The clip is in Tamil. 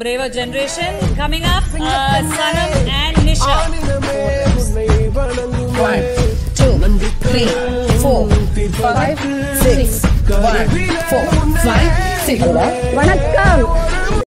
braver generation coming up. Sanam and Nisha. 1, 2, 3, 4, 5, 6. 1, 4, 5, 6. வணக்கம்.